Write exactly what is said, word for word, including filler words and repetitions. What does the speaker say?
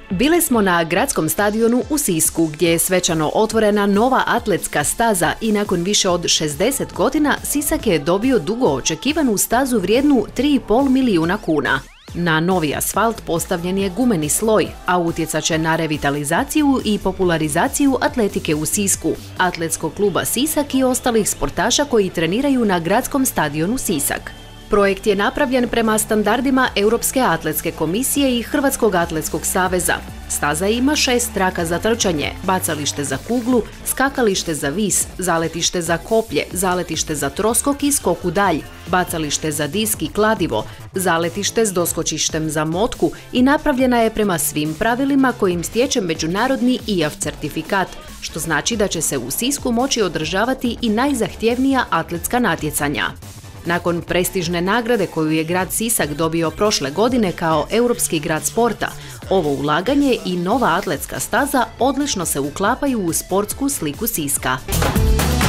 Bili smo na gradskom stadionu u Sisku, gdje je svečano otvorena nova atletska staza i nakon više od šezdeset godina Sisak je dobio dugo očekivanu stazu vrijednu tri i pol milijuna kuna. Na novi asfalt postavljen je gumeni sloj, a utjecat će na revitalizaciju i popularizaciju atletike u Sisku, atletskog kluba Sisak i ostalih sportaša koji treniraju na gradskom stadionu Sisak. Projekt je napravljen prema standardima Europske atletske komisije i Hrvatskog atletskog saveza. Staza ima šest traka za trčanje, bacalište za kuglu, skakalište za vis, zaletište za koplje, zaletište za troskok i skok u dalj, bacalište za disk i kladivo, zaletište s doskočištem za motku i napravljena je prema svim pravilima kojim stječe međunarodni I A F certifikat, što znači da će se u Sisku moći održavati i najzahtjevnija atletska natjecanja. Nakon prestižne nagrade koju je grad Sisak dobio prošle godine kao Europski grad sporta, ovo ulaganje i nova atletska staza odlično se uklapaju u sportsku sliku Siska.